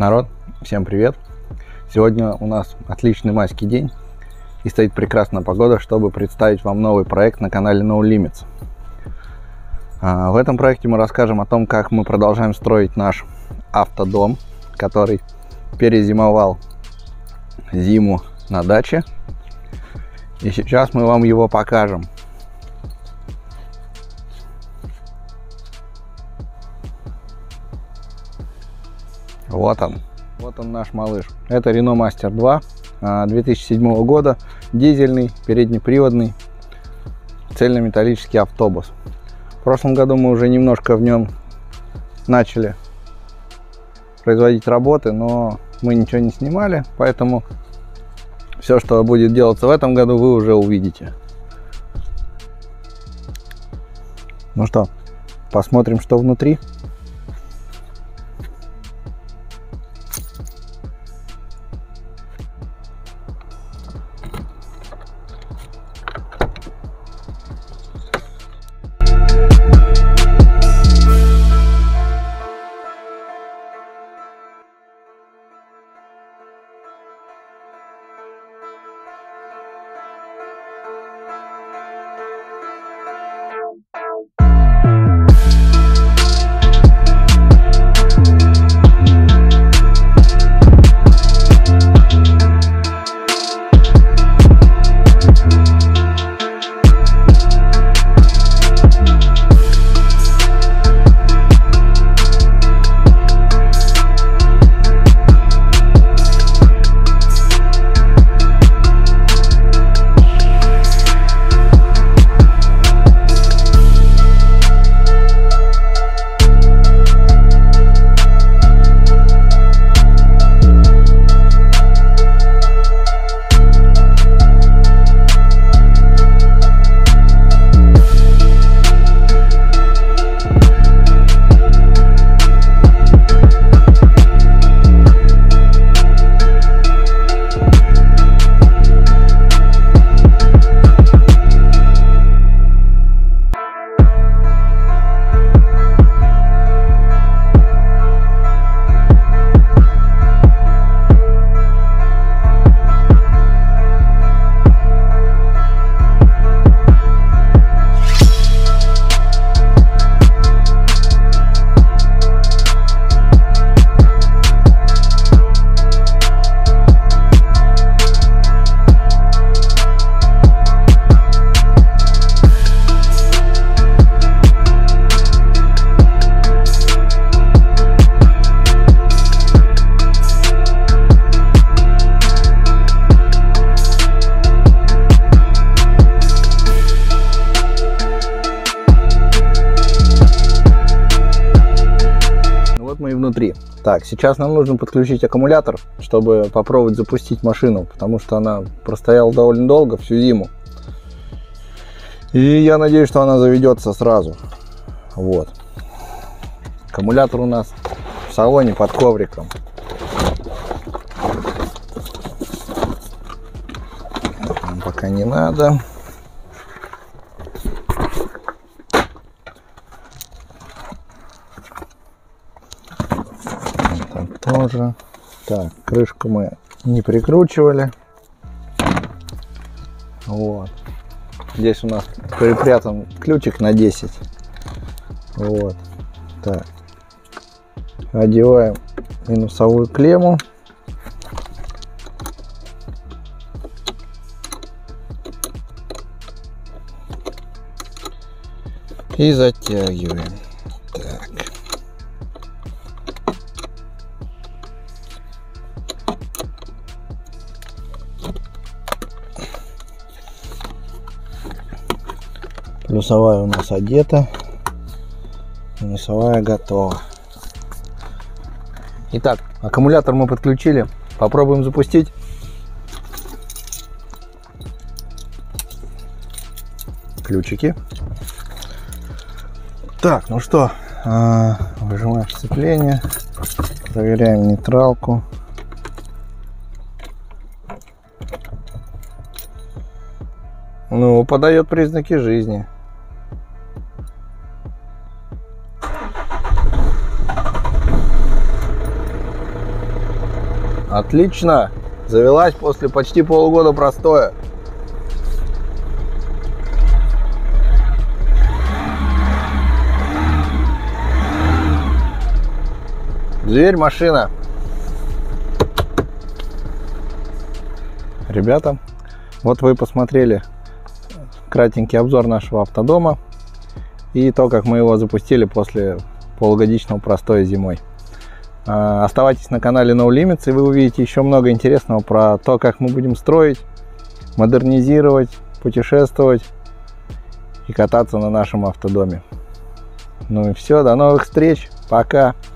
Народ, всем привет! Сегодня у нас отличный майский день и стоит прекрасная погода, чтобы представить вам новый проект на канале No Limits. В этом проекте мы расскажем о том, как мы продолжаем строить наш автодом, который перезимовал зиму на даче. И сейчас мы вам его покажем. Вот он наш малыш. Это Renault Master 2 2007 года, дизельный, переднеприводный, цельнометаллический автобус. В прошлом году мы уже немножко в нем начали производить работы, но мы ничего не снимали, поэтому все, что будет делаться в этом году, вы уже увидите. Ну что, посмотрим, что внутри. Мы внутри. Так, сейчас нам нужно подключить аккумулятор, чтобы попробовать запустить машину, потому что она простояла довольно долго, всю зиму. И я надеюсь, что она заведется сразу. Вот. Аккумулятор у нас в салоне под ковриком. Нам пока не надо. Тоже. Так, крышку мы не прикручивали. Вот. Здесь у нас припрятан ключик на 10. Вот. Так. Одеваем минусовую клемму. И затягиваем. Так. Плюсовая у нас одета, минусовая готова. Итак, аккумулятор мы подключили. Попробуем запустить. Ключики. Так, ну что, выжимаем сцепление, проверяем нейтралку. Ну, подает признаки жизни. Отлично. Завелась после почти полугода простоя. Дверь, машина. Ребята, вот вы посмотрели кратенький обзор нашего автодома и то, как мы его запустили после полугодичного простоя зимой. Оставайтесь на канале No Limits, и вы увидите еще много интересного про то, как мы будем строить, модернизировать, путешествовать и кататься на нашем автодоме. Ну и все, до новых встреч, пока!